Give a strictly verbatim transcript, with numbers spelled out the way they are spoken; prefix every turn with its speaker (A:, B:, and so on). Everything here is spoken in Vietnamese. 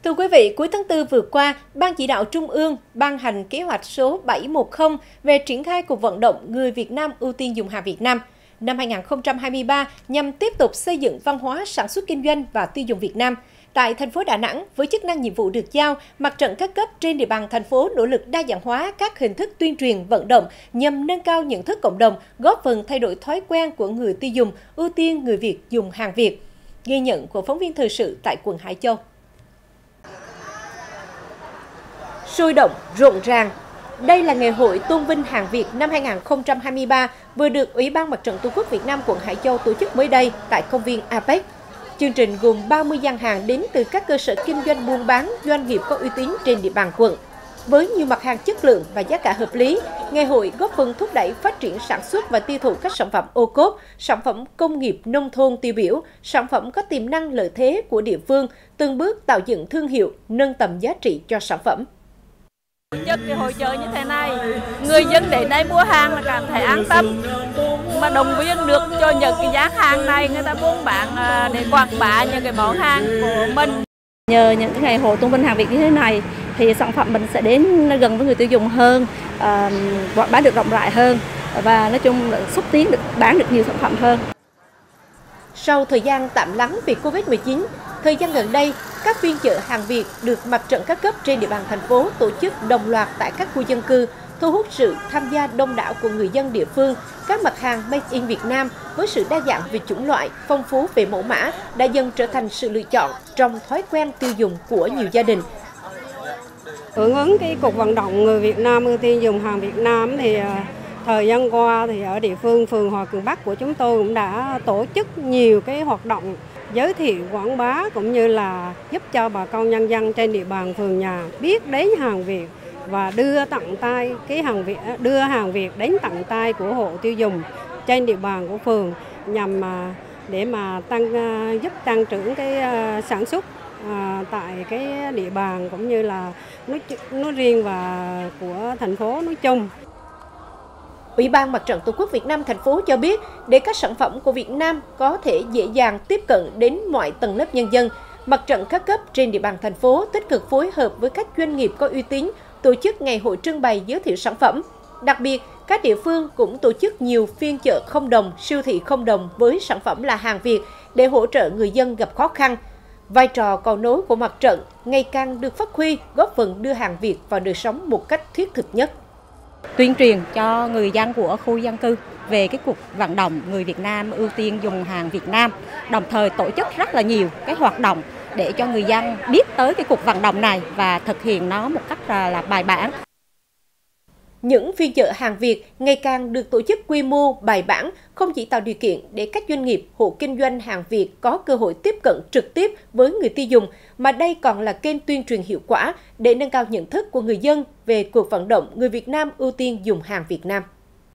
A: Thưa quý vị, cuối tháng tư vừa qua, Ban Chỉ đạo Trung ương ban hành kế hoạch số bảy trăm mười về triển khai cuộc vận động Người Việt Nam ưu tiên dùng hàng Việt Nam năm hai nghìn không trăm hai mươi ba nhằm tiếp tục xây dựng văn hóa sản xuất kinh doanh và tiêu dùng Việt Nam. Tại thành phố Đà Nẵng, với chức năng nhiệm vụ được giao, mặt trận các cấp trên địa bàn thành phố nỗ lực đa dạng hóa các hình thức tuyên truyền vận động nhằm nâng cao nhận thức cộng đồng, góp phần thay đổi thói quen của người tiêu dùng, ưu tiên người Việt dùng hàng Việt. Ghi nhận của phóng viên thời sự tại quận Hải Châu. Sôi động, rộn ràng. Đây là ngày hội tôn vinh hàng Việt năm hai nghìn không trăm hai mươi ba vừa được Ủy ban Mặt trận Tổ quốc Việt Nam quận Hải Châu tổ chức mới đây tại công viên a pếch. Chương trình gồm ba mươi gian hàng đến từ các cơ sở kinh doanh buôn bán, doanh nghiệp có uy tín trên địa bàn quận. Với nhiều mặt hàng chất lượng và giá cả hợp lý, ngày hội góp phần thúc đẩy phát triển sản xuất và tiêu thụ các sản phẩm ô cốp, sản phẩm công nghiệp nông thôn tiêu biểu, sản phẩm có tiềm năng lợi thế của địa phương, từng bước tạo dựng thương hiệu, nâng tầm giá trị cho sản phẩm.
B: Nhất cái hội chợ như thế này, người dân đến đây mua hàng là cảm thấy an tâm, mà đồng viên được cho những cái giá hàng này người ta buôn bán để quảng bá những cái món hàng của mình.
C: Nhờ những cái ngày hội tôn vinh hàng Việt như thế này thì sản phẩm mình sẽ đến gần với người tiêu dùng hơn, quảng bá được rộng rãi hơn và nói chung là xúc tiến được bán được nhiều sản phẩm hơn.
A: Sau thời gian tạm lắng vì Covid mười chín, thời gian gần đây, các phiên chợ hàng Việt được mặt trận các cấp trên địa bàn thành phố tổ chức đồng loạt tại các khu dân cư, thu hút sự tham gia đông đảo của người dân địa phương. Các mặt hàng Made in Việt Nam với sự đa dạng về chủng loại, phong phú về mẫu mã đã dần trở thành sự lựa chọn trong thói quen tiêu dùng của nhiều gia đình.
D: Hưởng ứng cái cuộc vận động Người Việt Nam ưu tiên dùng hàng Việt Nam thì thời gian qua thì ở địa phương phường Hòa Cường Bắc của chúng tôi cũng đã tổ chức nhiều cái hoạt động giới thiệu quảng bá cũng như là giúp cho bà con nhân dân trên địa bàn phường nhà biết đến hàng Việt và đưa tận tay cái hàng Việt đưa hàng Việt đến tận tay của hộ tiêu dùng trên địa bàn của phường nhằm để mà tăng giúp tăng trưởng cái sản xuất tại cái địa bàn cũng như là nói, nói riêng và của thành phố nói chung.
A: Ủy ban Mặt trận Tổ quốc Việt Nam thành phố cho biết, để các sản phẩm của Việt Nam có thể dễ dàng tiếp cận đến mọi tầng lớp nhân dân, mặt trận các cấp trên địa bàn thành phố tích cực phối hợp với các doanh nghiệp có uy tín tổ chức ngày hội trưng bày giới thiệu sản phẩm. Đặc biệt, các địa phương cũng tổ chức nhiều phiên chợ không đồng, siêu thị không đồng với sản phẩm là hàng Việt để hỗ trợ người dân gặp khó khăn. Vai trò cầu nối của mặt trận ngày càng được phát huy, góp phần đưa hàng Việt vào đời sống một cách thiết thực nhất.
E: Tuyên truyền cho người dân của khu dân cư về cái cuộc vận động Người Việt Nam ưu tiên dùng hàng Việt Nam, đồng thời tổ chức rất là nhiều cái hoạt động để cho người dân biết tới cái cuộc vận động này và thực hiện nó một cách là, là bài bản.
A: Những phiên chợ hàng Việt ngày càng được tổ chức quy mô, bài bản, không chỉ tạo điều kiện để các doanh nghiệp, hộ kinh doanh hàng Việt có cơ hội tiếp cận trực tiếp với người tiêu dùng, mà đây còn là kênh tuyên truyền hiệu quả để nâng cao nhận thức của người dân về cuộc vận động Người Việt Nam ưu tiên dùng hàng Việt Nam.